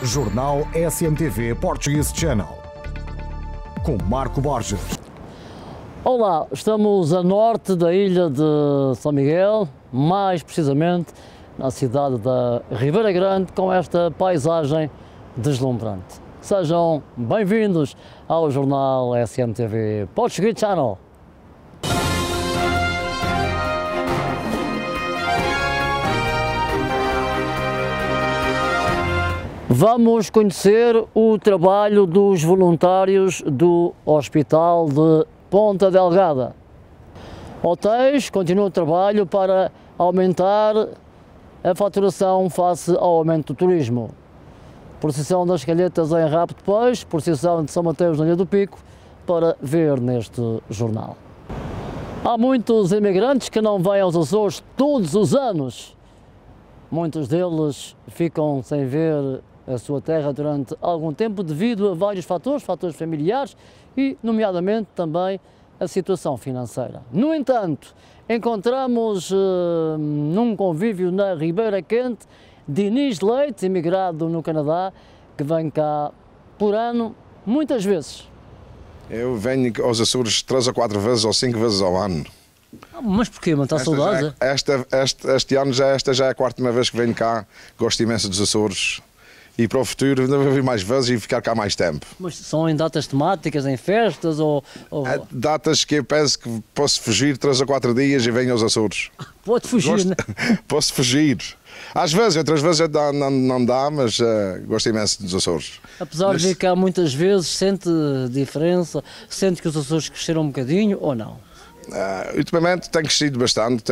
Jornal SMTV Portuguese Channel, com Marco Borges. Olá, estamos a norte da ilha de São Miguel, mais precisamente na cidade da Ribeira Grande, com esta paisagem deslumbrante. Sejam bem-vindos ao Jornal SMTV Portuguese Channel. Vamos conhecer o trabalho dos voluntários do Hospital de Ponta Delgada. Hotéis continuam o trabalho para aumentar a faturação face ao aumento do turismo. Procissão das Calhetas em Rabo de Peixe, procissão de São Mateus na Ilha do Pico, para ver neste jornal. Há muitos imigrantes que não vêm aos Açores todos os anos. Muitos deles ficam sem ver a sua terra durante algum tempo devido a vários fatores familiares e, nomeadamente, também a situação financeira. No entanto, encontramos num convívio na Ribeira Quente Dinis Leite, imigrado no Canadá, que vem cá por ano, muitas vezes. Eu venho aos Açores 3 ou 4 vezes ou 5 vezes ao ano. Mas porquê, mano? Está saudade? Este ano já é a quarta vez que venho cá. Gosto imenso dos Açores. E para o futuro ainda vou vir mais vezes e ficar cá mais tempo. Mas são em datas temáticas, em festas ou... Há datas que eu penso que posso fugir 3 ou 4 dias e venho aos Açores. Pode fugir, né? Posso fugir. Às vezes, outras vezes não dá, mas gosto imenso dos Açores. Apesar de vir cá muitas vezes, sente diferença? Sente que os Açores cresceram um bocadinho ou não? Ultimamente tem crescido bastante,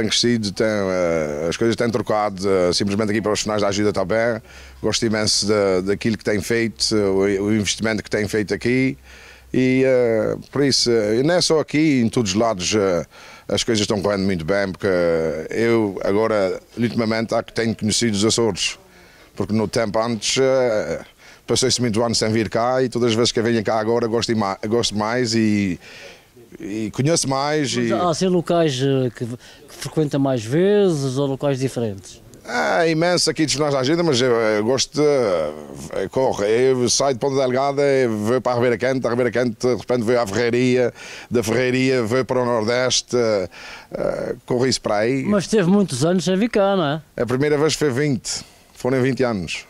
as coisas têm trocado, simplesmente aqui para os finais da ajuda também. Gosto imenso daquilo que tem feito, o investimento que tem feito aqui e por isso, não é só aqui, em todos os lados as coisas estão correndo muito bem, porque eu agora, ultimamente, tenho conhecido os Açores, porque no tempo antes passei-se muito anos sem vir cá e todas as vezes que eu venho cá agora gosto mais e conheço mais. Há assim locais que frequenta mais vezes ou locais diferentes? É imenso aqui dos finais da agenda, mas eu gosto eu saio de Ponta Delgada, vou para a Ribeira Quente, da Ribeira Quente de repente vou à Ferreiria, da Ferreiria vou para o Nordeste, corro isso para aí. Mas teve muitos anos sem vir cá, não é? A primeira vez foi 20, foram 20 anos.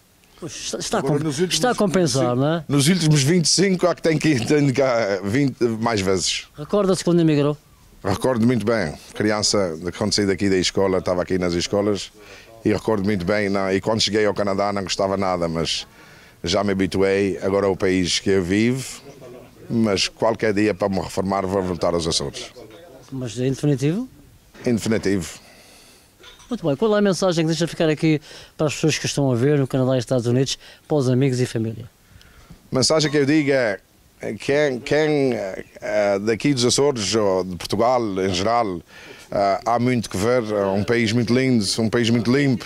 Está a compensar, não é? Nos últimos 25 há que tenho cá 20 mais vezes. Recorda-se quando emigrou? Recordo muito bem, criança, quando saí daqui da escola, estava aqui nas escolas e recordo muito bem, e quando cheguei ao Canadá não gostava nada, mas já me habituei, agora é o país que eu vivo, mas qualquer dia para me reformar vou voltar aos Açores. Mas em definitivo? Em definitivo. Muito bem, qual é a mensagem que deixa ficar aqui para as pessoas que estão a ver no Canadá e Estados Unidos, para os amigos e família? A mensagem que eu digo é quem daqui dos Açores ou de Portugal em geral há muito que ver, é um país muito lindo, um país muito limpo,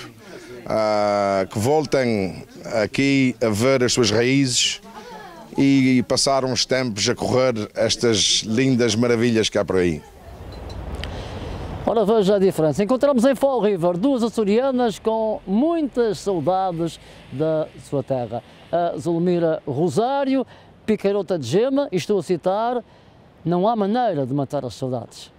que voltem aqui a ver as suas raízes e passar uns tempos a correr estas lindas maravilhas que há por aí. Ora, veja a diferença. Encontramos em Fall River duas açorianas com muitas saudades da sua terra. A Zulmira Rosário, picarota de gema, e estou a citar, não há maneira de matar as saudades.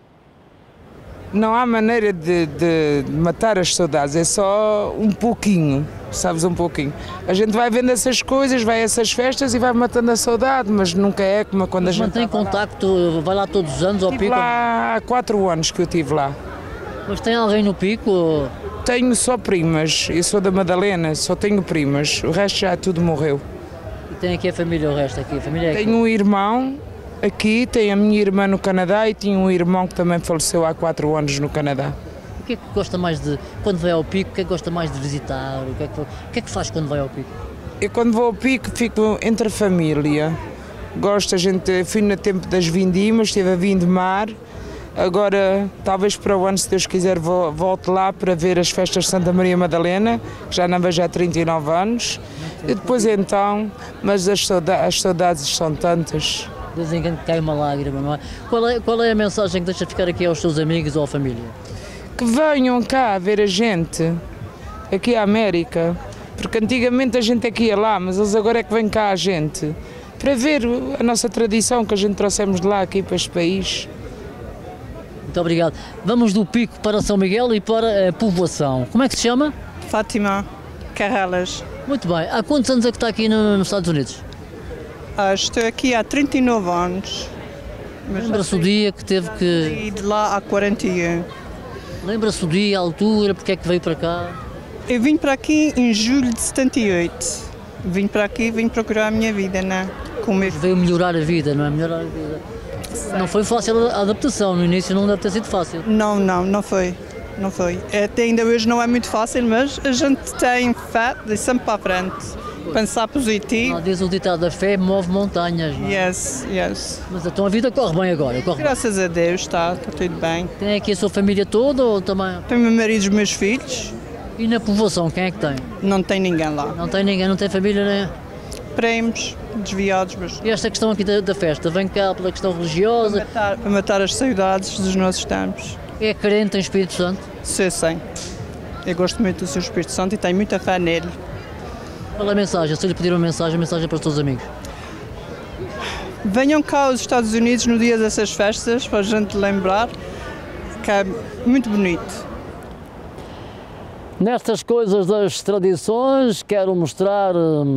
Não há maneira de matar as saudades, é só um pouquinho, sabes, um pouquinho. A gente vai vendo essas coisas, vai a essas festas e vai matando a saudade, mas nunca é como quando a gente mantém contacto, vai lá todos os anos ao Pico? Lá há 4 anos que eu estive lá. Mas tem alguém no Pico? Tenho só primas, eu sou da Madalena, só tenho primas, o resto já tudo morreu. E tem aqui a família, o resto aqui? A família é aqui? Tenho um irmão aqui, tenho a minha irmã no Canadá e tinha um irmão que também faleceu há 4 anos no Canadá. O que é que gosta mais de, quando vai ao Pico, o que é que gosta mais de visitar? O que é que faz quando vai ao Pico? Eu quando vou ao Pico fico entre a família. Gosto, fui no tempo das vindimas, estive a vindimar. Agora, talvez para o ano, se Deus quiser, volte lá para ver as festas de Santa Maria Madalena, que já não vejo há 39 anos. E depois então, mas as saudades são tantas. De vez em quando cai uma lágrima, não é? Qual é a mensagem que deixa ficar aqui aos seus amigos ou à família? Que venham cá ver a gente, aqui à América, Porque antigamente a gente é que ia lá, mas eles agora é que vêm cá a gente, para ver a nossa tradição que a gente trouxemos de lá aqui para este país. Muito obrigado. Vamos do Pico para São Miguel e para a povoação. Como é que se chama? Fátima Carrelas. Muito bem. Há quantos anos é que está aqui nos Estados Unidos? Estou aqui há 39 anos. Lembra-se o dia que teve que... Saí de lá há 41. Lembra-se o dia, a altura, porque é que veio para cá? Eu vim para aqui em julho de 78. Vim para aqui, vim procurar a minha vida, né? Veio melhorar a vida, não é? Melhorar a vida. Não foi fácil a adaptação, no início não deve ter sido fácil. Não foi. Não foi. Até ainda hoje não é muito fácil, mas a gente tem fé de sempre para a frente. Pensar positivo. Diz o ditado, a fé move montanhas, não é? Yes. Mas então a vida corre bem agora? Graças a Deus, está tudo bem. Tem aqui a sua família toda ou também? Tenho meu marido e os meus filhos. E na povoação, quem é que tem? Não tem ninguém lá. Não tem ninguém, não tem família, nem... Primos, desviados, mas... E esta questão aqui da festa, vem cá pela questão religiosa? Para matar as saudades dos nossos tempos. É crente em Espírito Santo? Sim. Eu gosto muito do seu Espírito Santo e tenho muita fé nele. Qual é a mensagem? Se lhe pedir uma mensagem para os seus amigos. Venham cá aos Estados Unidos no dia dessas festas, para a gente lembrar que é muito bonito. Nestas coisas das tradições, quero mostrar,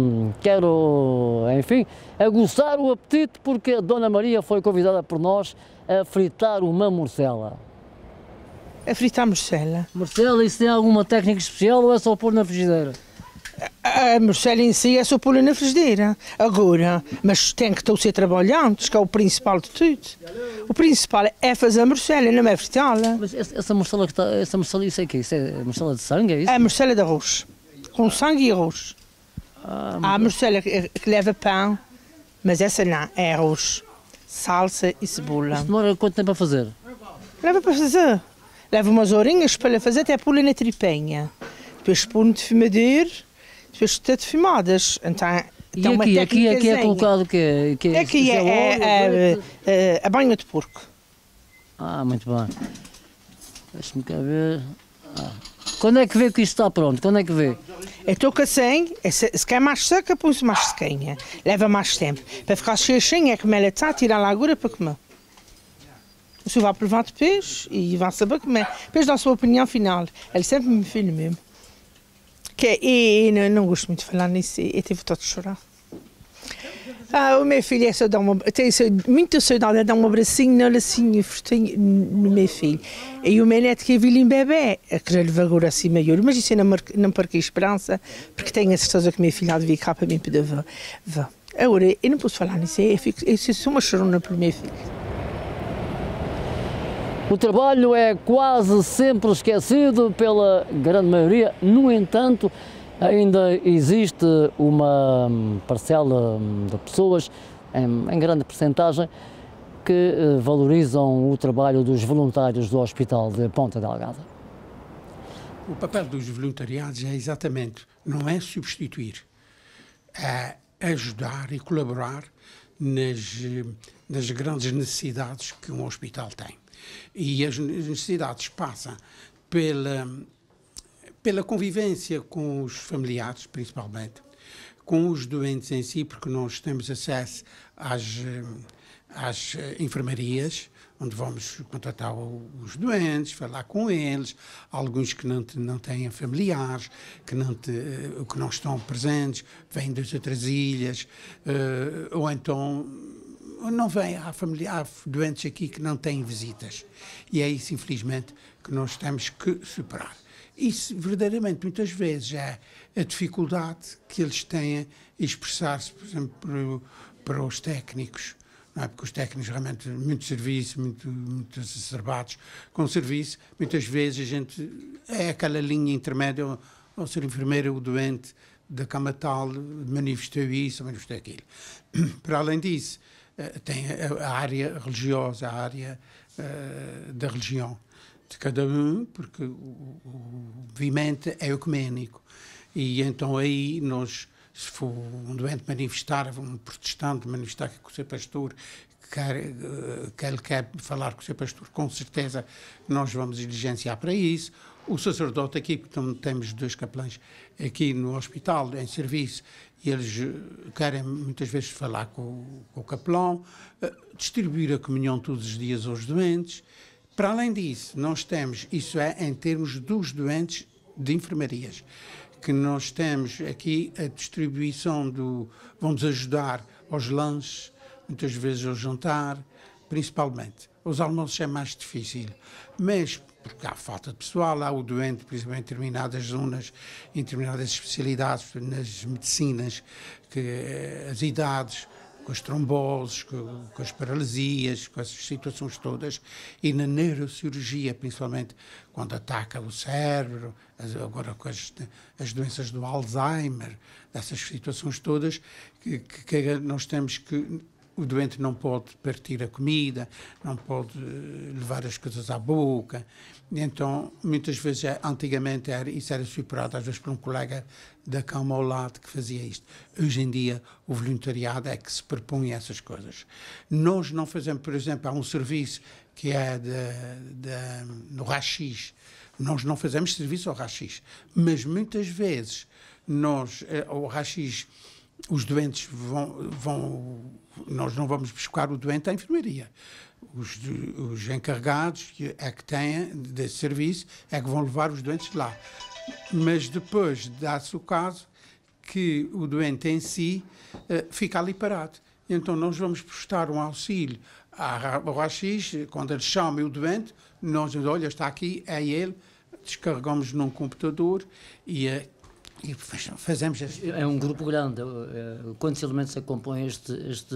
enfim, aguçar o apetite, porque a Dona Maria foi convidada por nós a fritar uma morcela. A fritar morcela? Morcela, isso tem alguma técnica especial ou é só pôr na frigideira? A morcela em si é só pôr na frigideira. Agora, mas tem que ser trabalhantes, que é o principal de tudo. O principal é fazer a morcela, não é fritá-la. Mas essa morcela que está, isso é o quê? Isso é morcela de sangue, é isso? É a morcela de arroz, com sangue e arroz. Há a morcela que leva pão, mas essa não, é arroz, salsa e cebola. Isso demora quanto tempo a fazer? Leva para fazer. Leva umas horinhas para fazer, até pôr na tripenha. Depois pôr no defumadeiro, depois está defumadas. Então, e aqui é colocado o quê? Aqui é a banha de porco. Muito bem. Deixa-me cá ver. Quando é que vê que isto está pronto? Quando é que vê? Então que assim, se quer mais seca, põe-se mais sequinha. Leva mais tempo. Para ficar cheinha, é como ela está, tira a largura para comer. Você vai provar depois e vai saber comer. Depois dá a sua opinião final. Ele sempre me filha mesmo. E não gosto muito de falar nisso, eu tive vontade de chorar. O meu filho é só dar tem muita saudade de dar um abracinho nele assim, no meu filho. E o meu neto que viu em bebê, a querer levar agora assim maior, mas isso eu não perco a esperança, porque tenho a certeza que o meu filho há de vir cá para mim poder ver. Agora, eu não posso falar nisso, eu sou uma chorona pelo meu filho. O trabalho é quase sempre esquecido pela grande maioria, no entanto, ainda existe uma parcela de pessoas, em grande percentagem, que valorizam o trabalho dos voluntários do Hospital de Ponta Delgada. O papel dos voluntariados é exatamente, não é substituir, é ajudar e colaborar nas grandes necessidades que um hospital tem. E as necessidades passam pela convivência com os familiares, principalmente, com os doentes em si, porque nós temos acesso às enfermarias, onde vamos contratar os doentes, falar com eles, alguns que não têm familiares, que não estão presentes, vêm das outras ilhas, ou então não vêm, há doentes aqui que não têm visitas. E é isso, infelizmente, que nós temos que superar. Isso, verdadeiramente, muitas vezes é a dificuldade que eles têm em expressar-se, por exemplo, para os técnicos. Não é? Porque os técnicos realmente, muito serviço, muito exacerbados com o serviço, muitas vezes a gente é aquela linha intermédia, ao ser enfermeiro, o doente da cama tal manifestou isso, manifestou aquilo. Para além disso, tem a área religiosa, a área da religião de cada um, porque o movimento é ecuménico. E então aí nós, se for um doente manifestar, um protestante manifestar que o seu pastor que ele quer falar com o seu pastor, com certeza nós vamos diligenciar para isso, O sacerdote aqui, porque temos 2 capelães aqui no hospital, em serviço, e eles querem muitas vezes falar com o capelão, distribuir a comunhão todos os dias aos doentes. Para além disso, nós temos, isso é em termos dos doentes de enfermarias, que nós temos aqui a distribuição vamos ajudar aos lanches, muitas vezes ao jantar, principalmente. Os almoços é mais difícil, mas porque há falta de pessoal, há o doente, principalmente em determinadas zonas, em determinadas especialidades, nas medicinas, as idades, com as tromboses, com as paralisias, com essas situações todas, e na neurocirurgia, principalmente quando ataca o cérebro, agora com as doenças do Alzheimer, essas situações todas, que nós temos que... O doente não pode partir a comida, não pode levar as coisas à boca. Então, muitas vezes, antigamente isso era superado, às vezes, por um colega da cama ao lado que fazia isto. Hoje em dia, o voluntariado é que se propõe essas coisas. Nós não fazemos, por exemplo, há um serviço que é no raio-x. Nós não fazemos serviço ao raio-x, mas muitas vezes ao raio-x, os doentes nós não vamos buscar o doente à enfermaria. Os encarregados é que têm desse serviço é que vão levar os doentes lá. Mas depois dá-se o caso que o doente em si fica ali parado. Então nós vamos prestar um auxílio ao raio-x, quando eles chamam o doente, nós dizemos, olha, está aqui, é ele, descarregamos num computador e fazemos... É um grupo grande. Quantos elementos é que compõe esta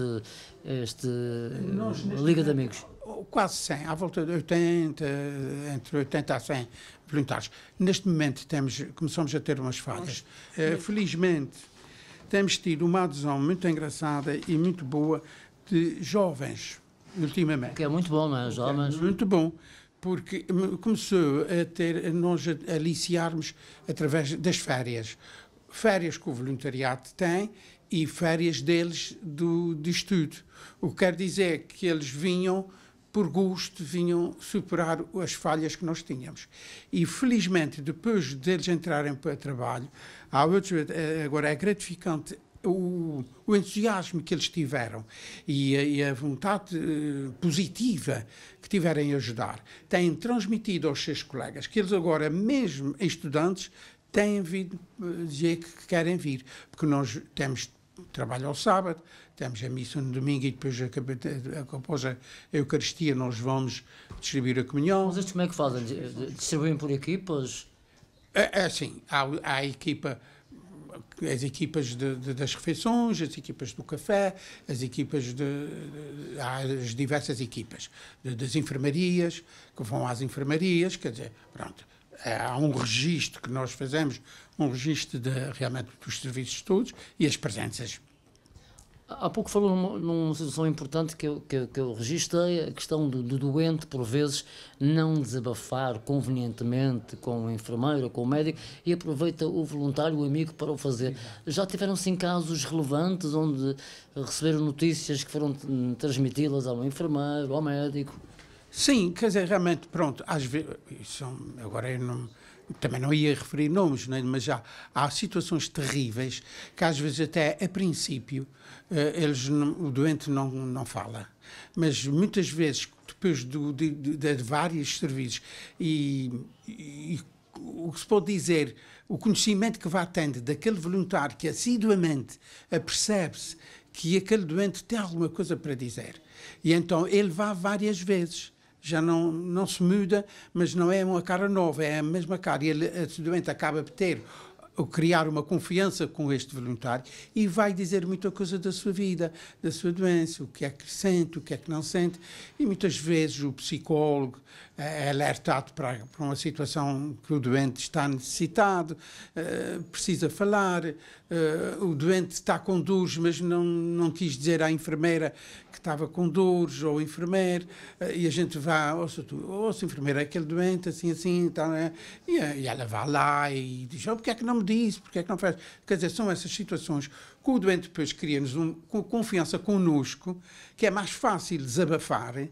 Liga de Amigos? Quase 100, à volta de 80, entre 80 a 100 voluntários. Neste momento começamos a ter umas falhas. Felizmente, temos tido uma adesão muito engraçada e muito boa de jovens, ultimamente. Que é muito bom, não é? Jovens. Muito bom. Porque começou a nós aliciarmos através das férias. Férias que o voluntariado tem e férias deles de estudo. O que quer dizer que eles vinham, por gosto, vinham superar as falhas que nós tínhamos. E, felizmente, depois deles entrarem para o trabalho, agora é gratificante o entusiasmo que eles tiveram e a vontade positiva que tiverem a ajudar, têm transmitido aos seus colegas que eles agora, mesmo estudantes, têm vindo dizer que querem vir, porque nós temos trabalho ao sábado, temos a missa no domingo e depois após a Eucaristia nós vamos distribuir a comunhão. Mas isto como é que fazem? Distribuem por equipas? É assim, há a equipa... As equipas das refeições, as equipas do café, as equipas as diversas equipas das enfermarias, que vão às enfermarias, quer dizer, pronto, há um registro que nós fazemos, um registro realmente dos serviços todos e as presenças. Há pouco falou numa situação importante que eu registrei, a questão do doente, por vezes, não desabafar convenientemente com o enfermeiro ou com o médico e aproveita o voluntário, o amigo, para o fazer. Já tiveram-se casos relevantes onde receberam notícias que foram transmiti-las ao enfermeiro, ao médico? Sim, quer dizer, realmente, pronto, às vezes, agora eu também não ia referir nomes, né, mas já há situações terríveis que às vezes até a princípio o doente não fala, mas muitas vezes depois de vários serviços e o que se pode dizer, o conhecimento que vai tendo daquele voluntário que assiduamente apercebe-se que aquele doente tem alguma coisa para dizer e então ele vai várias vezes. Já não se muda, mas não é uma cara nova, é a mesma cara. E esse doente acaba por criar uma confiança com este voluntário e vai dizer muita coisa da sua vida, da sua doença, o que é que sente, o que é que não sente. E muitas vezes o psicólogo é alertado para uma situação que o doente está necessitado, precisa falar, o doente está com dores, mas não quis dizer à enfermeira que estava com dores, ou o enfermeiro, e a gente vai, ouça enfermeira, é aquele doente, assim, tá, né? E ela vai lá e diz, porque é que não me disse, porque é que não faz? Quer dizer, são essas situações que o doente depois cria-nos com confiança connosco, que é mais fácil desabafar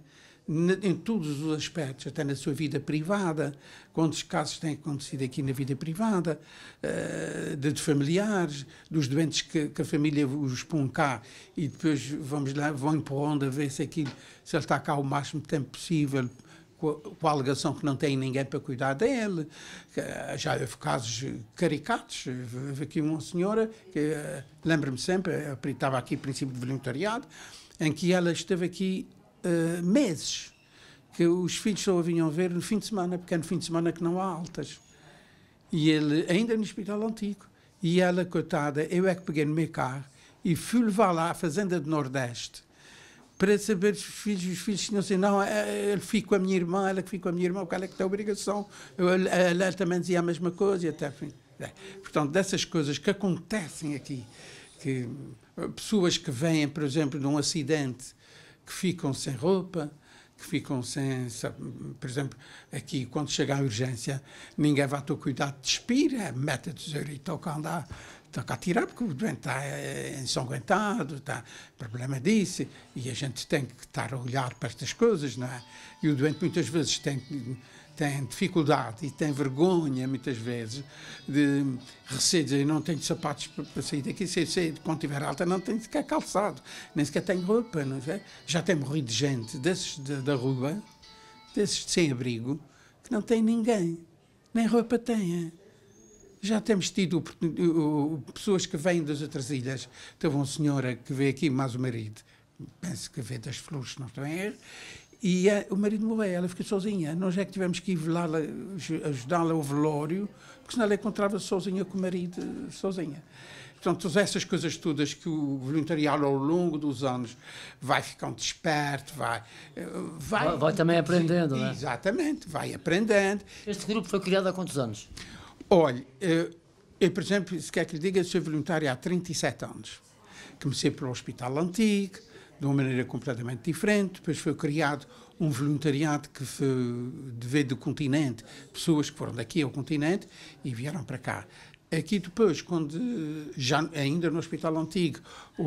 em todos os aspectos, até na sua vida privada. Quantos casos têm acontecido aqui na vida privada, de familiares, dos doentes que a família os põe cá e depois vamos lá, vão empurrando a ver se ele está cá o máximo tempo possível, com a alegação que não tem ninguém para cuidar dele. Já houve casos caricatos. Houve aqui uma senhora, que lembro-me sempre, eu estava aqui princípio de voluntariado, em que ela esteve aqui meses, que os filhos só a vinham ver no fim de semana, porque é no fim de semana que não há altas. E ele, ainda no hospital antigo, e ela, coitada, eu é que peguei no meu carro e fui levar lá à fazenda do Nordeste, para saber se os filhos tinham assim, não, ele fica com a minha irmã, ela que fica com a minha irmã, porque ela é que tem a obrigação. Ela também dizia a mesma coisa, e até, enfim. Portanto, dessas coisas que acontecem aqui, que pessoas que vêm, por exemplo, de um acidente, que ficam sem roupa, que ficam sem, por exemplo, aqui, quando chega a urgência, ninguém vai ter o cuidado de despir, mete a tesoura e toca a andar, toca a tirar, porque o doente está ensanguentado, está problema disso, e a gente tem que estar a olhar para estas coisas, não é? E o doente muitas vezes tem dificuldade e tem vergonha, muitas vezes, de receio, dizer, não tenho sapatos para sair daqui, quando tiver alta não tenho sequer calçado, nem sequer tenho roupa, não é? Já tem morrido gente desses da rua, desses de sem-abrigo, que não tem ninguém, nem roupa têm. Já temos tido pessoas que vêm das outras ilhas. Teve uma senhora que veio aqui, mais o marido, penso que veio das Flores, se não estou em erro, e o marido morreu, ela ficou sozinha. Nós é que tivemos que ir ajudá-la ao velório, porque senão ela encontrava-se sozinha com o marido, sozinha. Portanto, todas essas coisas todas que o voluntariado ao longo dos anos vai ficando desperto, vai também aprendendo, não é? Exatamente, vai aprendendo. Este grupo foi criado há quantos anos? Olha, eu, por exemplo, se quer que lhe diga, sou voluntário há 37 anos. Comecei pelo Hospital Antigo, de uma maneira completamente diferente, depois foi criado um voluntariado que veio do continente, pessoas que foram daqui ao continente e vieram para cá. Aqui depois, quando já ainda no Hospital Antigo,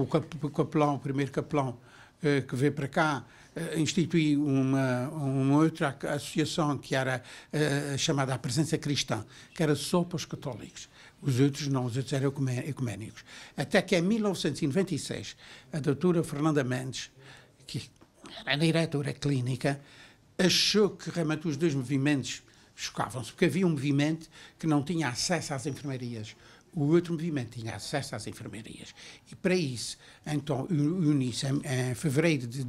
o primeiro capelão que veio para cá, instituiu uma outra associação que era chamada a Presença Cristã, que era só para os católicos. Os outros não, os outros eram ecuménicos. Até que em 1996, a doutora Fernanda Mendes, que era diretora clínica, achou que realmente os dois movimentos chocavam-se, porque havia um movimento que não tinha acesso às enfermarias. O outro movimento tinha acesso às enfermarias. E para isso, então, uni-se em fevereiro de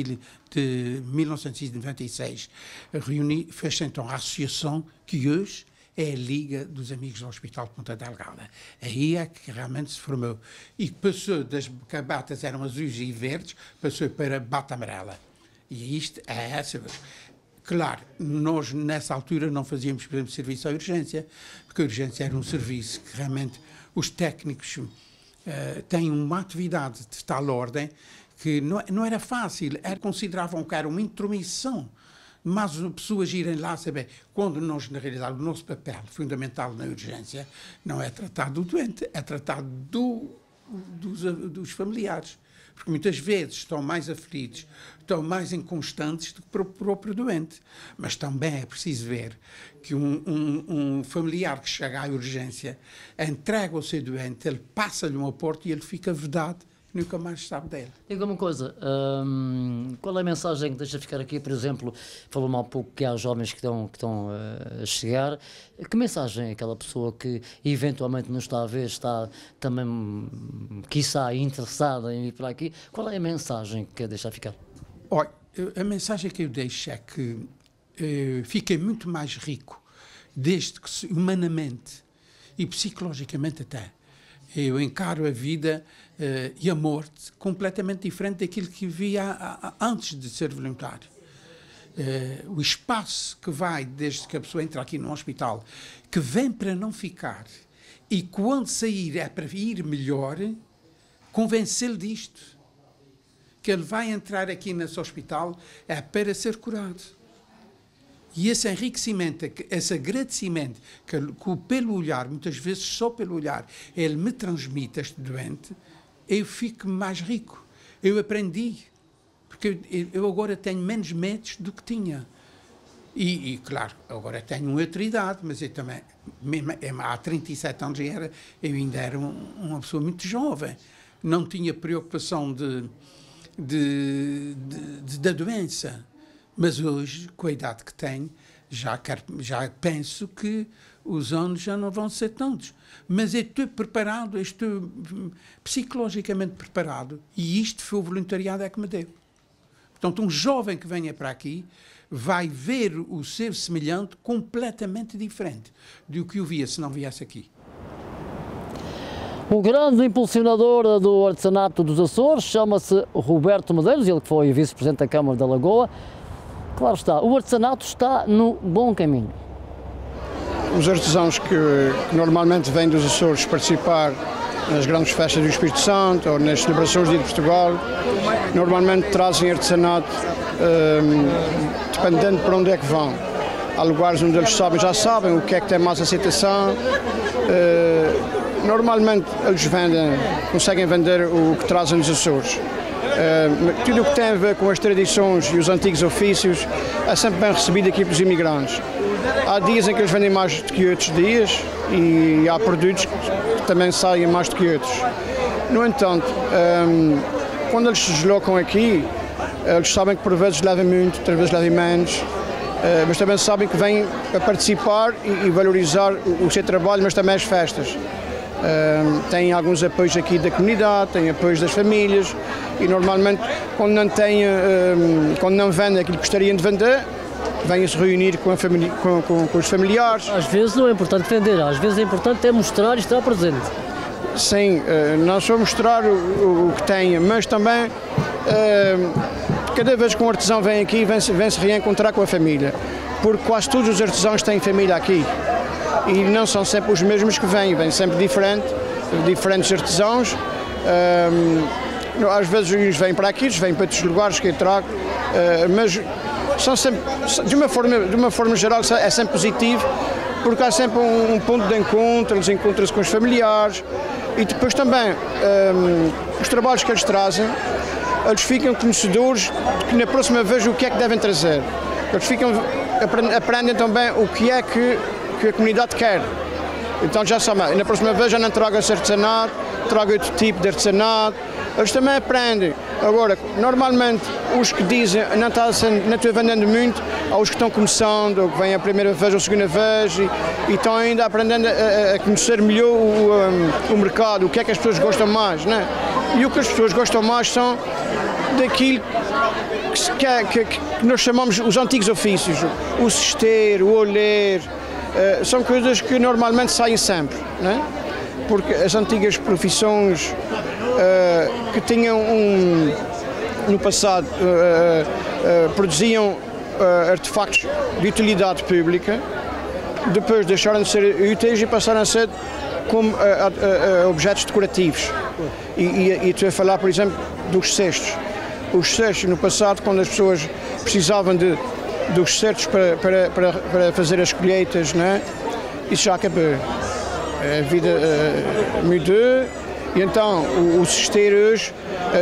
1996, fez-se então a associação que hoje é a Liga dos Amigos do Hospital de Ponta Delgada. Aí é que realmente se formou. E passou das que batas eram azuis e verdes, passou para bata amarela. E isto é essa. Claro, nós nessa altura não fazíamos, por exemplo, serviço à urgência, porque a urgência era um serviço que realmente os técnicos têm uma atividade de tal ordem que não era fácil, consideravam que era uma intromissão, mas as pessoas irem lá saber, quando nós, na realidade, o nosso papel fundamental na urgência não é tratar do doente, é tratar dos familiares. Porque muitas vezes estão mais aflitos, estão mais inconstantes do que o próprio doente. Mas também é preciso ver que um familiar que chega à urgência entrega o seu doente, ele passa-lhe um aporte e ele fica vedado, nunca mais sabe dele. Diga uma coisa, qual é a mensagem que deixa ficar aqui? Por exemplo, falou-me há pouco que há jovens que estão a chegar. Que mensagem é aquela pessoa que eventualmente não está a ver, está também, quiçá, interessada em ir para aqui? Qual é a mensagem que quer deixar ficar? Olha, a mensagem que eu deixo é que fiquei muito mais rico, desde que humanamente e psicologicamente até. Eu encaro a vida e a morte completamente diferente daquilo que via antes de ser voluntário. O espaço que vai, desde que a pessoa entra aqui no hospital, que vem para não ficar, e quando sair é para ir melhor, convencê-lo disto. Que ele vai entrar aqui nesse hospital é para ser curado. E esse enriquecimento, esse agradecimento, que pelo olhar, muitas vezes só pelo olhar, ele me transmite, este doente, eu fico mais rico. Eu aprendi porque eu agora tenho menos metros do que tinha. E claro, agora tenho outra idade, mas eu também, mesmo há 37 anos, eu ainda era uma pessoa muito jovem. Não tinha preocupação da doença. Mas hoje, com a idade que tenho, já penso que os anos já não vão ser tantos. Mas eu estou preparado, estou psicologicamente preparado. E isto foi o voluntariado que me deu. Portanto, um jovem que venha para aqui vai ver o seu semelhante completamente diferente do que o via se não viesse aqui. O grande impulsionador do artesanato dos Açores chama-se Roberto Medeiros, ele que foi vice-presidente da Câmara da Lagoa. Claro está, o artesanato está no bom caminho. Os artesãos que normalmente vêm dos Açores participar nas grandes festas do Espírito Santo ou nas celebrações do Dia de Portugal, normalmente trazem artesanato dependendo para onde é que vão. Há lugares onde eles já sabem o que é que tem mais aceitação. Normalmente eles conseguem vender o que trazem dos Açores. Tudo o que tem a ver com as tradições e os antigos ofícios é sempre bem recebido aqui pelos imigrantes. Há dias em que eles vendem mais do que outros dias e há produtos que também saem mais do que outros. No entanto, quando eles se deslocam aqui, eles sabem que por vezes levam muito, outras vezes levam menos, mas também sabem que vêm a participar e valorizar o seu trabalho, mas também as festas. Têm alguns apoios aqui da comunidade, têm apoios das famílias e normalmente quando não vendem aquilo que gostariam de vender, vêm se reunir com os familiares. Às vezes não é importante vender, às vezes é importante mostrar e estar presente. Sim, não só mostrar o que têm, mas também cada vez que um artesão vem aqui, vem-se reencontrar com a família, porque quase todos os artesãos têm família aqui. E não são sempre os mesmos que vêm sempre diferentes artesãos. Às vezes uns vêm para aqui, outros vêm para outros lugares que eu trago, mas são sempre, de uma forma geral, é sempre positivo, porque há sempre um ponto de encontro, eles encontram-se com os familiares e depois também os trabalhos que eles trazem, eles ficam conhecedores de que na próxima vez o que é que devem trazer. Eles aprendem também o que é que a comunidade quer. Então já sabem, na próxima vez já não trago esse artesanato, trago outro tipo de artesanato. Eles também aprendem. Agora, normalmente, os que dizem não estou vendendo muito, há os que estão começando, ou que vêm a primeira vez ou a segunda vez e estão ainda aprendendo a conhecer melhor o mercado, o que é que as pessoas gostam mais, né? E o que as pessoas gostam mais são daquilo que nós chamamos os antigos ofícios, o cesteiro, o oleiro. São coisas que normalmente saem sempre, né? Porque as antigas profissões que tinham no passado produziam artefactos de utilidade pública, depois deixaram de ser úteis e passaram a ser como objetos decorativos. E estou a falar, por exemplo, dos cestos. Os cestos, no passado, quando as pessoas precisavam dos cestos para fazer as colheitas, né? Isso já acabou. A vida mudou e então o cesteiro hoje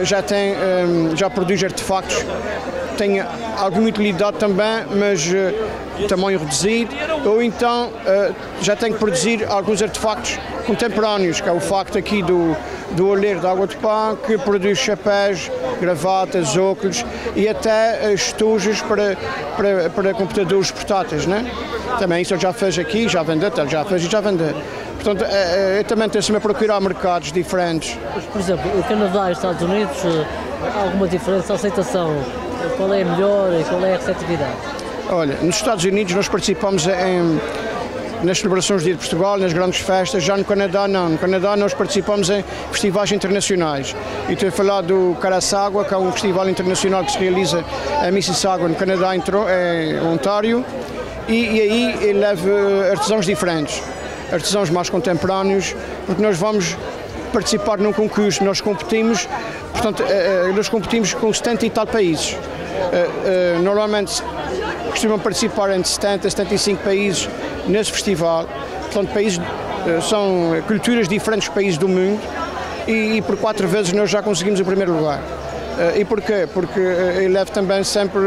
já produz artefactos, tem alguma utilidade também, mas tamanho reduzido, ou então já tem que produzir alguns artefactos contemporâneos, que é o facto aqui do oleiro de água de pão, que produz chapéus, gravatas, óculos e até estojos para computadores portáteis, né? Também isso eu já fiz aqui, já vendeu, já fiz e já vendeu. Portanto, eu também tenho-me a procurar mercados diferentes. Por exemplo, o Canadá e os Estados Unidos, há alguma diferença, a aceitação? Qual é a melhor e qual é a receptividade? Olha, nos Estados Unidos nós participamos nas celebrações do Dia de Portugal, nas grandes festas. Já no Canadá não. No Canadá nós participamos em festivais internacionais. E estou a falar do Caraçágua, que é um festival internacional que se realiza em Mississauga, no Canadá, em Ontário. E aí ele leva artesãos diferentes, artesãos mais contemporâneos, porque nós vamos participar num concurso, nós competimos, portanto, nós competimos com 70 e tal países. Normalmente costumam participar entre 70 e 75 países nesse festival, portanto, são culturas diferentes dos países do mundo e por 4 vezes nós já conseguimos o primeiro lugar. E porquê? Porque eu levo também sempre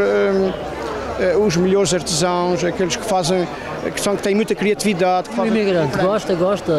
os melhores artesãos, aqueles que fazem, que têm muita criatividade. O imigrante gosta?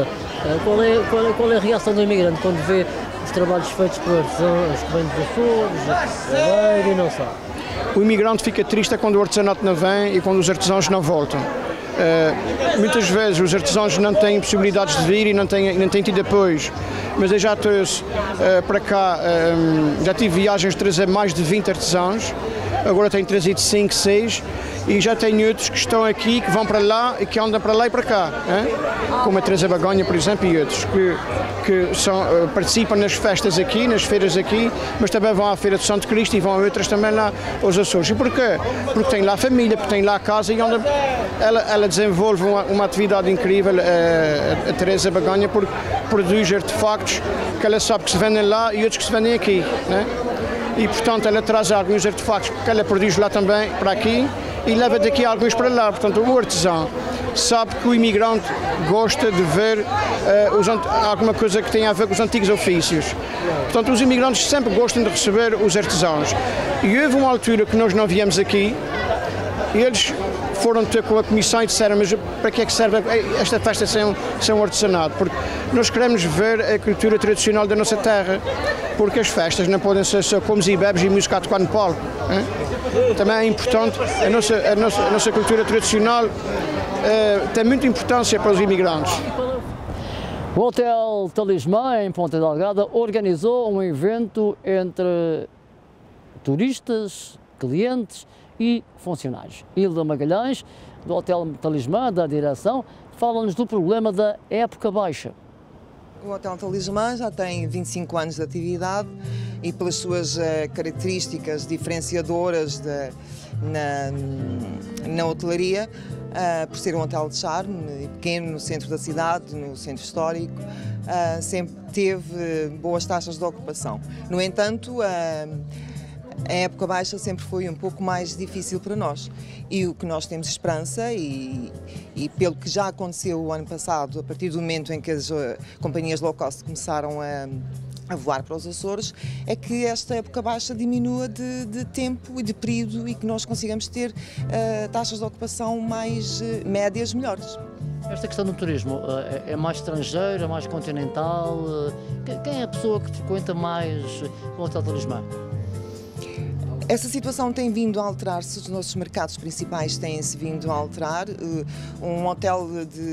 Qual é a reação do imigrante quando vê os trabalhos feitos por artesãos que vêm dos Açores, e não sabe? O imigrante fica triste quando o artesanato não vem e quando os artesãos não voltam. Muitas vezes os artesãos não têm possibilidades de vir e não têm tido apoios, mas eu já trouxe para cá, já tive viagens de trazer mais de 20 artesãos, agora tenho trazido 5, 6 e já tenho outros que estão aqui, que vão para lá e que andam para lá e para cá, como a Teresa Bagonha, por exemplo, e outros que participam nas festas aqui, nas feiras aqui, mas também vão à Feira de Santo Cristo e vão a outras também lá aos Açores. E porquê? Porque tem lá a família, porque tem lá a casa e onde ela desenvolve uma atividade incrível, a Teresa Bagonha, porque produz artefactos que ela sabe que se vendem lá e outros que se vendem aqui, né? E portanto ela traz alguns artefactos que ela produz lá também para aqui e leva daqui alguns para lá. Portanto, o artesão sabe que o imigrante gosta de ver alguma coisa que tenha a ver com os antigos ofícios. Portanto, os imigrantes sempre gostam de receber os artesãos. E houve uma altura que nós não viemos aqui e eles foram ter com a comissão e disseram: mas para que é que serve esta festa sem um artesanato? Porque nós queremos ver a cultura tradicional da nossa terra, porque as festas não podem ser só comes e bebes e música a tocar no palco. Também é importante, a nossa cultura tradicional tem muita importância para os imigrantes. O Hotel Talismã, em Ponta Delgada, organizou um evento entre turistas, clientes e funcionários. Hilda Magalhães, do Hotel Talismã, da direção, fala-nos do problema da época baixa. O Hotel Talismã já tem 25 anos de atividade e pelas suas características diferenciadoras na hotelaria, por ser um hotel de charme, pequeno, no centro da cidade, no centro histórico, sempre teve boas taxas de ocupação. No entanto, a época baixa sempre foi um pouco mais difícil para nós e o que nós temos esperança e pelo que já aconteceu o ano passado, a partir do momento em que as companhias low cost começaram a voar para os Açores, é que esta época baixa diminua de tempo e de período e que nós consigamos ter taxas de ocupação mais médias melhores. Esta questão do turismo é mais estrangeira, mais continental? Quem é a pessoa que frequenta mais o Hotel Talismã? Essa situação tem vindo a alterar-se, os nossos mercados principais têm-se vindo a alterar. Um hotel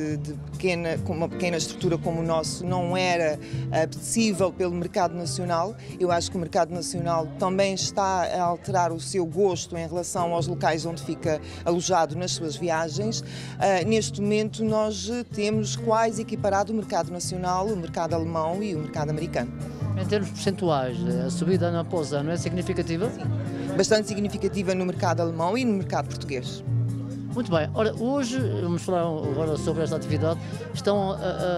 com uma pequena estrutura como o nosso não era apetecível pelo mercado nacional. Eu acho que o mercado nacional também está a alterar o seu gosto em relação aos locais onde fica alojado nas suas viagens. Neste momento nós temos quase equiparado o mercado nacional, o mercado alemão e o mercado americano. Em termos percentuais, a subida ano após ano é significativa? Sim, bastante significativa no mercado alemão e no mercado português. Muito bem. Ora, hoje, vamos falar agora sobre esta atividade, estão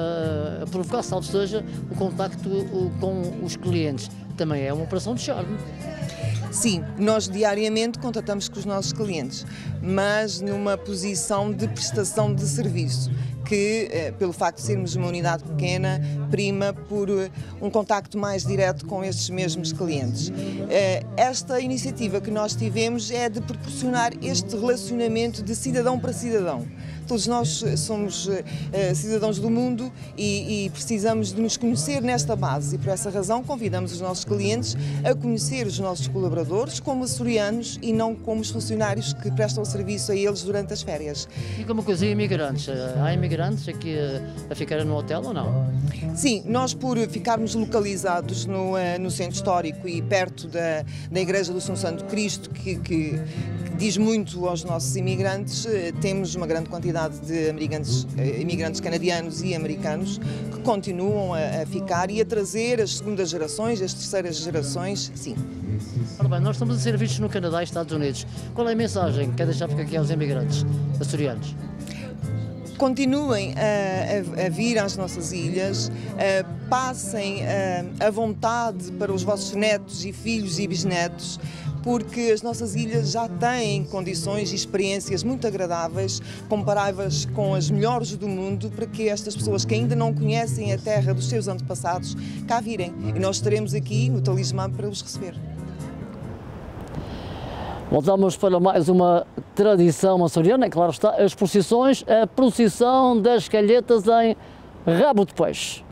a provocar, salvo seja, o contacto com os clientes. Também é uma operação de charme. Sim, nós diariamente contatamos com os nossos clientes, mas numa posição de prestação de serviço, que, pelo facto de sermos uma unidade pequena, prima por um contacto mais direto com estes mesmos clientes. Esta iniciativa que nós tivemos é de proporcionar este relacionamento de cidadão para cidadão. Todos nós somos cidadãos do mundo e precisamos de nos conhecer nesta base e por essa razão convidamos os nossos clientes a conhecer os nossos colaboradores como açorianos e não como os funcionários que prestam serviço a eles durante as férias. E como coisa, imigrantes? Há imigrantes aqui a ficarem no hotel ou não? Sim, nós por ficarmos localizados no centro histórico e perto da Igreja do São Santo Cristo, que diz muito aos nossos imigrantes, temos uma grande quantidade de imigrantes canadianos e americanos que continuam a ficar e a trazer as segundas gerações, as terceiras gerações, sim. Ora bem, nós estamos a ser vistos no Canadá e Estados Unidos. Qual é a mensagem que quer deixar para aqui aos imigrantes açorianos? Continuem a vir às nossas ilhas, passem a vontade para os vossos netos e filhos e bisnetos, porque as nossas ilhas já têm condições e experiências muito agradáveis, comparáveis com as melhores do mundo, para que estas pessoas que ainda não conhecem a terra dos seus antepassados cá virem. E nós estaremos aqui no Talismã para os receber. Voltamos para mais uma tradição açoriana, claro está, as procissões, a procissão das calhetas em Rabo de Peixe.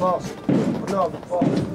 Posso. Ronaldo, posso.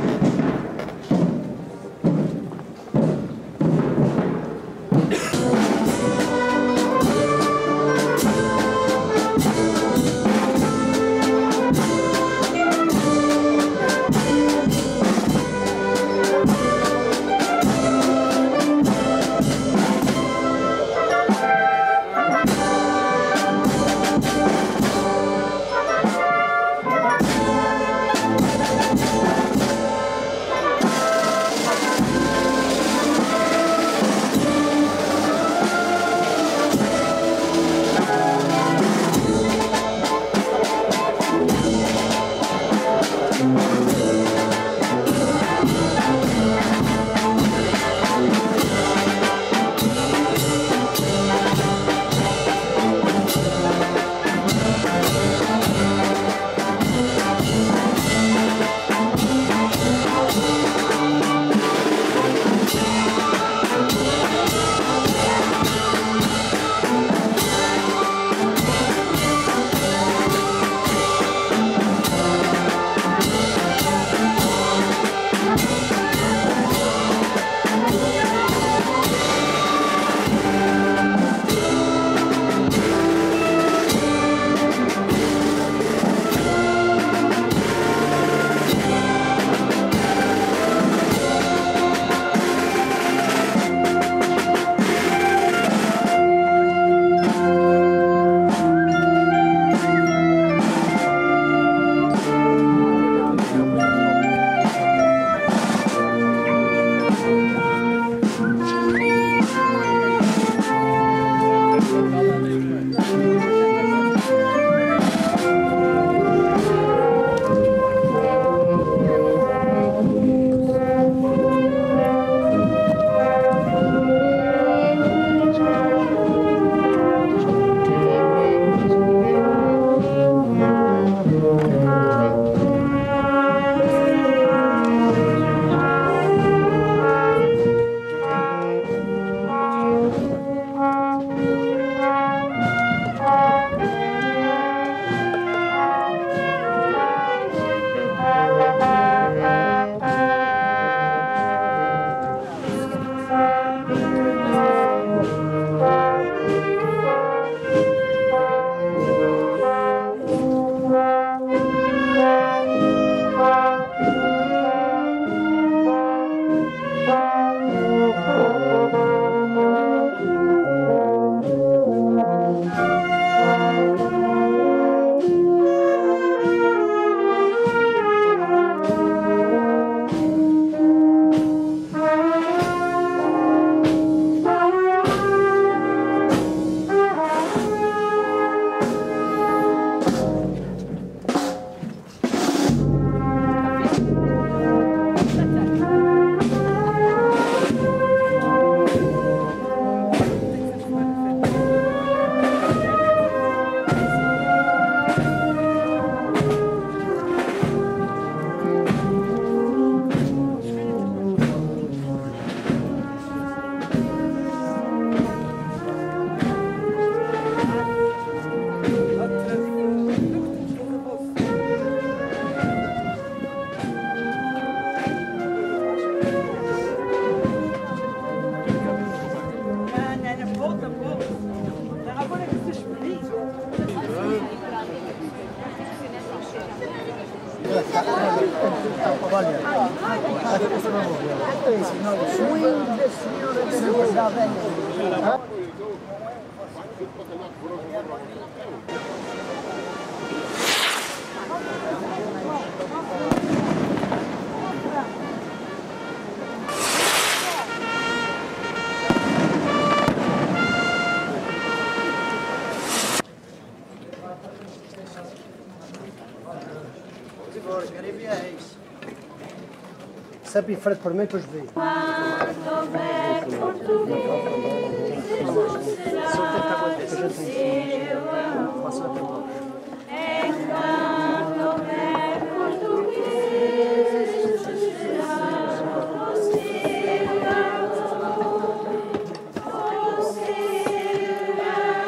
Sempre em frente para mim, depois vê.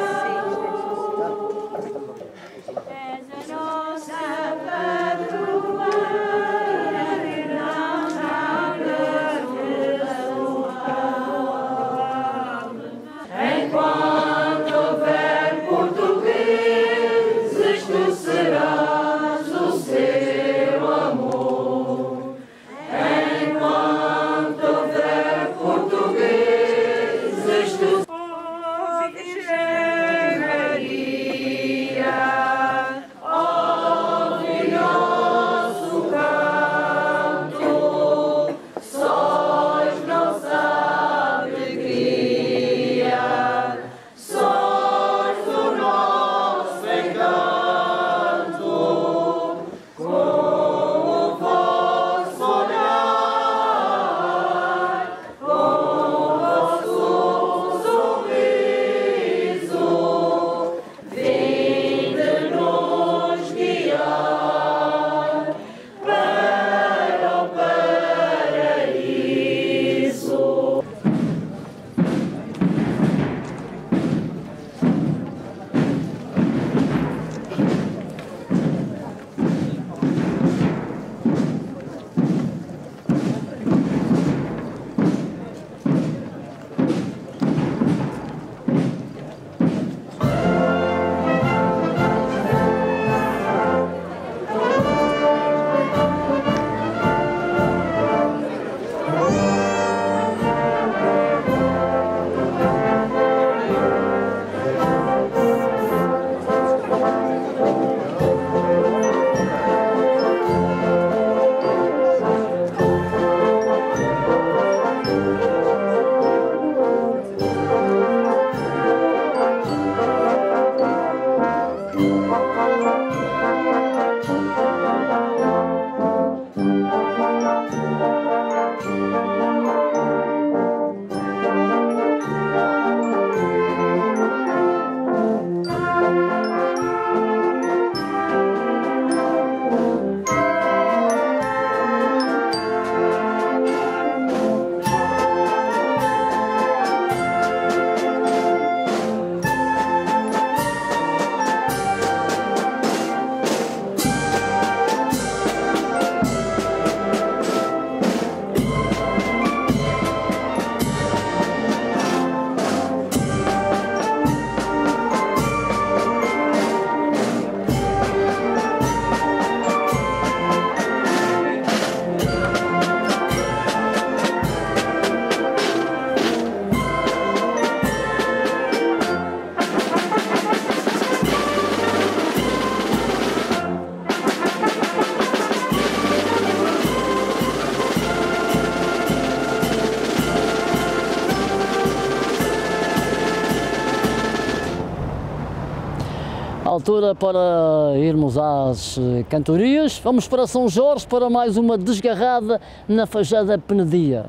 És a nossa padroeira. Altura para irmos às cantorias. Vamos para São Jorge para mais uma desgarrada na Fajada Penedia.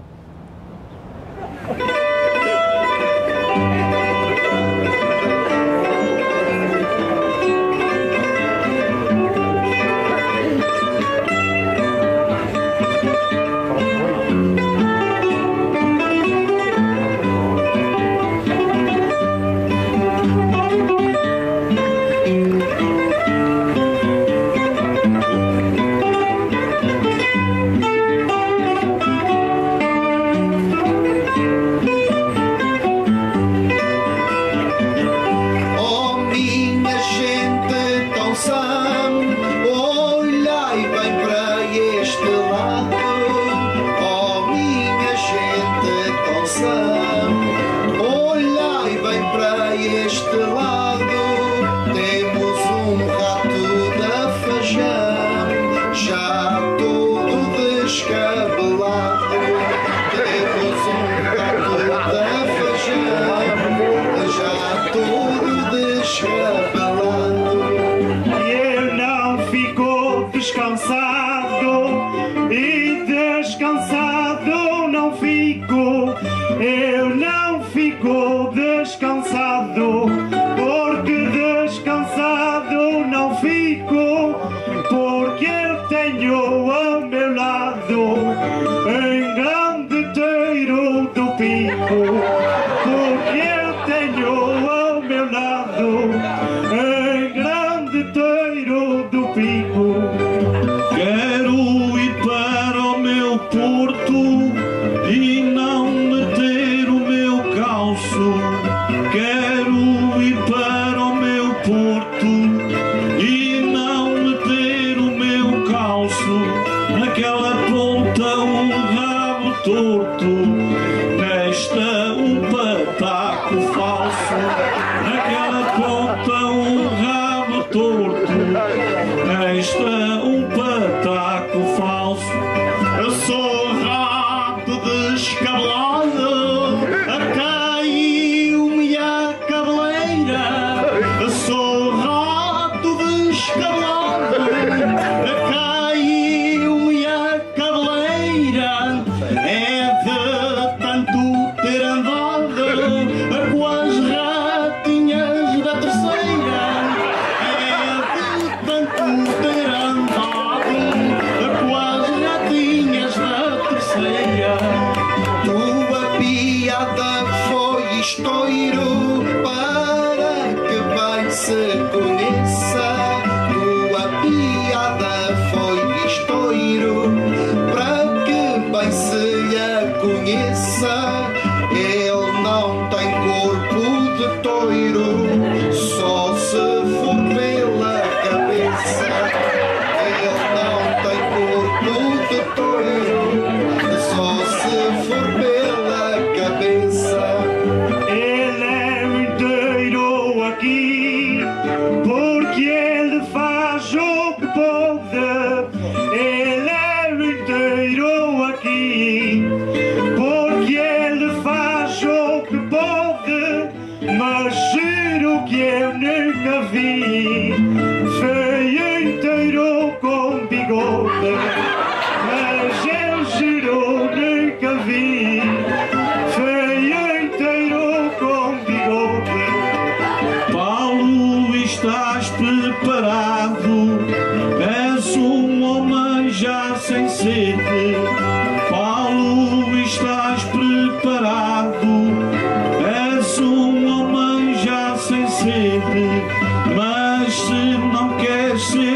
Mas juro que eu nunca vi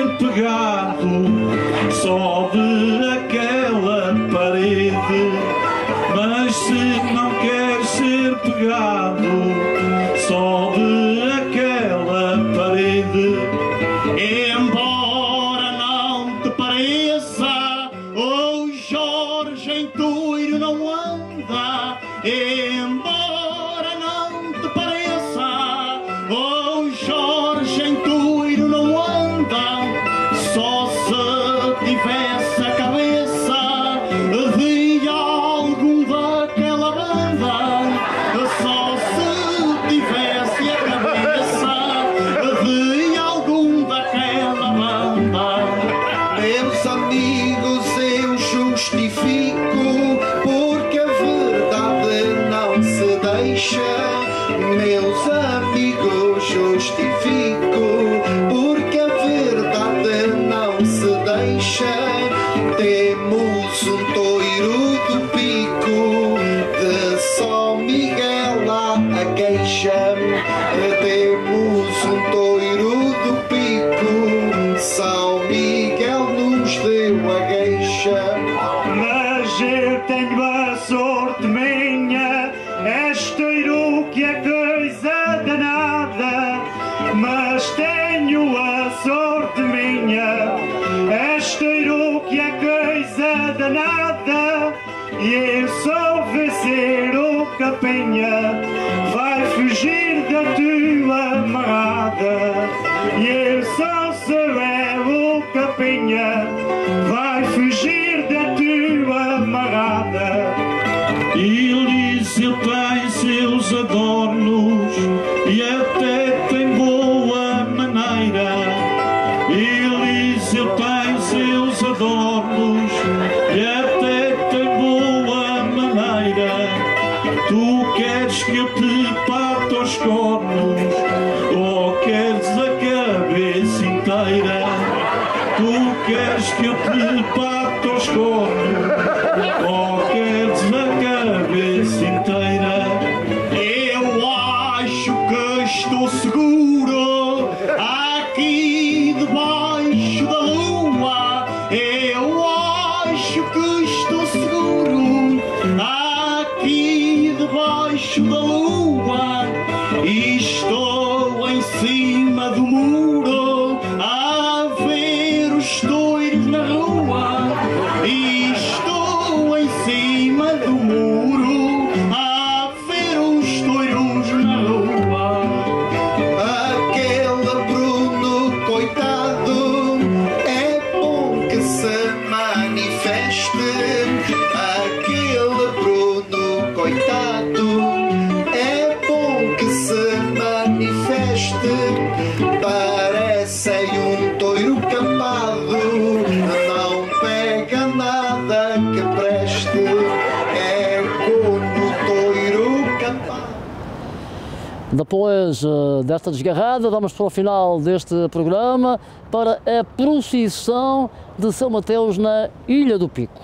ser pegado só de aquela parede, mas se não quer ser pegado só de aquela parede, embora não te pareça, o Jorge em Toiro não anda, embora não te pareça, o Jorge em Toiro não anda, só se tivesse a cabeça de algum daquela banda, só se tivesse a cabeça de algum daquela banda. Meus amigos, eu justifico, porque a verdade não se deixa. Meus amigos, justifico, porque a verdade não se deixa. Temos um toiro do Pico, de São Miguel a queixa. Temos um toiro do Pico, São Miguel nos deu a queixa. Mas eu tenho a sorte minha, és toiro que é coisa danada. Mas tenho a sorte minha, és toiro que é coisa danada. E eu só vencer o capinha, vai fugir da tua amarrada. E eu só sou o capinha, vai fugir da tua amarrada. Elísio tem seus adornos e até tem boa maneira. Elísio tem seus adornos e até tem boa maneira. Tu queres que eu te parte aos cornos ou queres a cabeça inteira? Tu queres que eu te parte aos cornos ou queres a cabeça inteira? Eu acho que estou seguro aqui debaixo da lua. Eu acho que estou seguro aqui debaixo da lua. E estou em cima do muro a ver os toiros na rua. E estou em cima do muro a ver os toiros na rua. Aquele Bruno coitado, é bom que se manifeste. Aquele Bruno coitado, é bom que se manifeste. Parece um toiro capado, não pega nada que preste. É como toiro capado. Depois desta desgarrada, vamos para o final deste programa para a procissão de São Mateus na Ilha do Pico.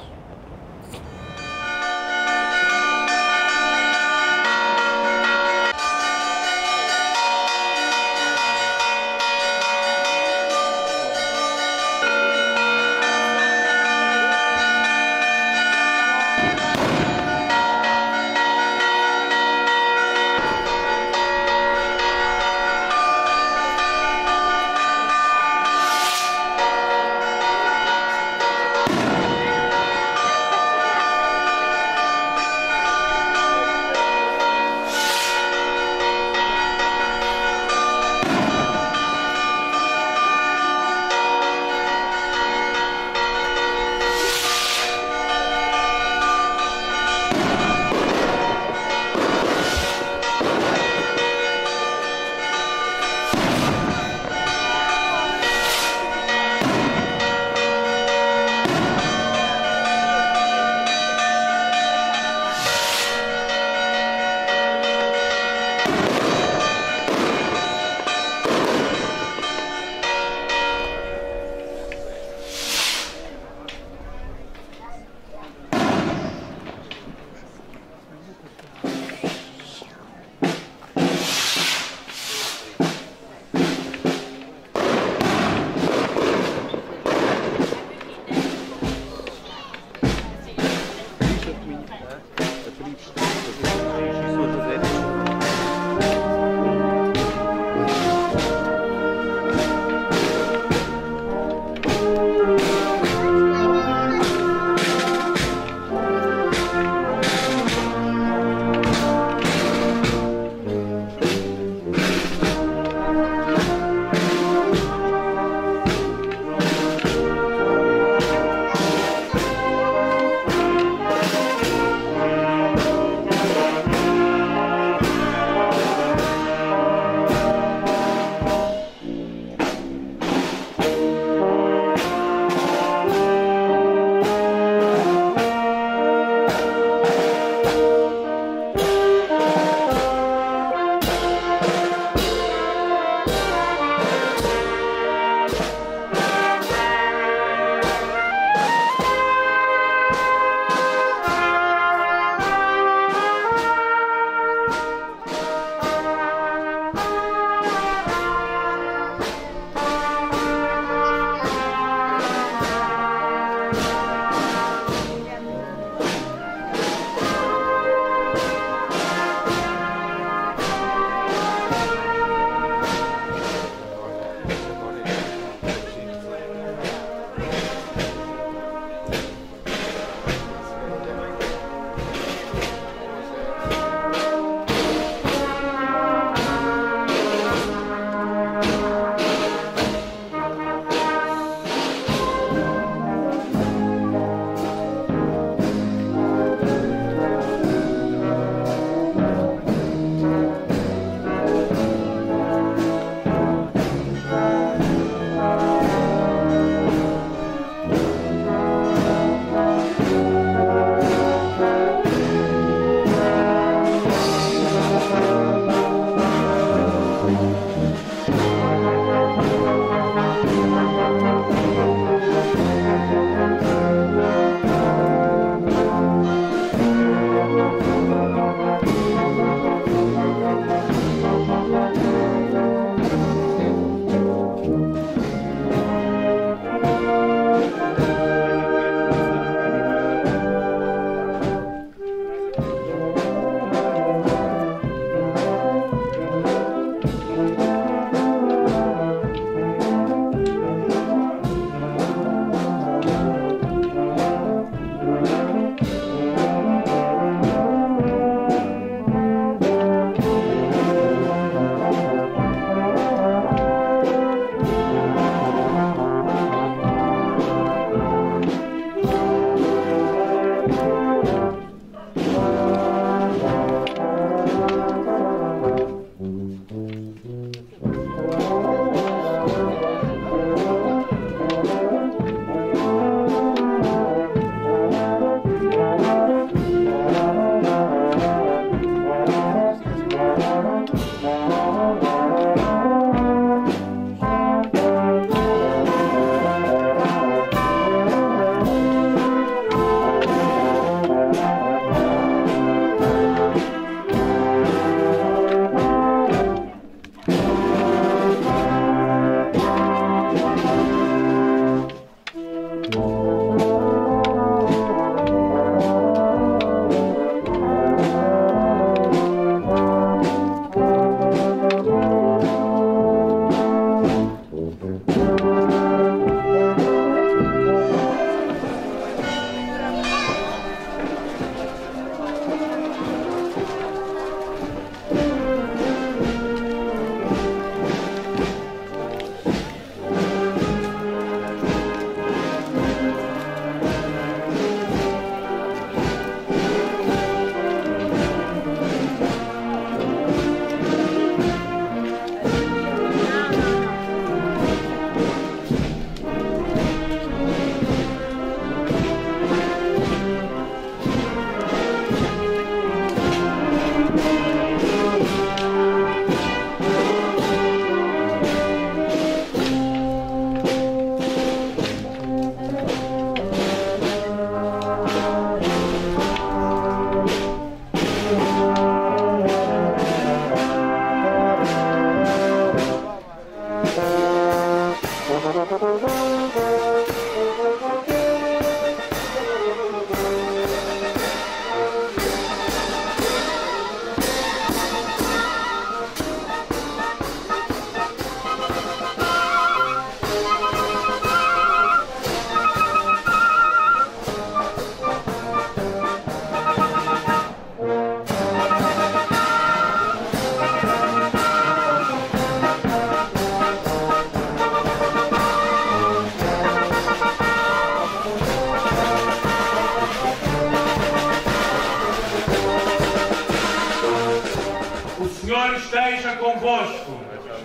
Esteja convosco.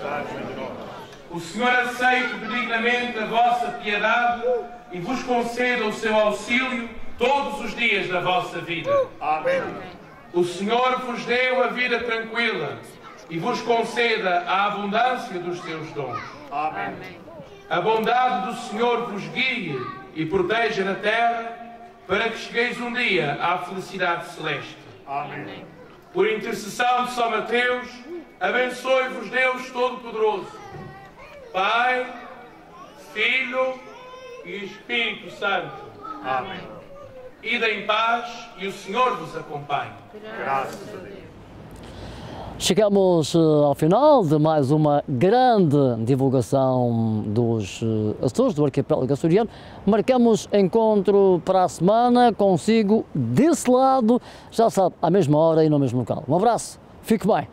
O Senhor aceite benignamente a vossa piedade e vos conceda o seu auxílio todos os dias da vossa vida. Amém. O Senhor vos deu a vida tranquila e vos conceda a abundância dos seus dons. Amém. A bondade do Senhor vos guie e proteja na terra para que chegueis um dia à felicidade celeste. Amém. Por intercessão de São Mateus, abençoe-vos Deus Todo-Poderoso, Pai, Filho e Espírito Santo. Amém. Ide em paz e o Senhor vos acompanhe. Graças a Deus. Chegamos ao final de mais uma grande divulgação dos Açores, do arquipélago açoriano. Marcamos encontro para a semana, consigo desse lado, já sabe, à mesma hora e no mesmo local. Um abraço, fique bem.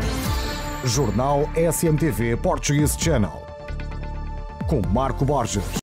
Jornal SMTV Portuguese Channel, com Marco Borges.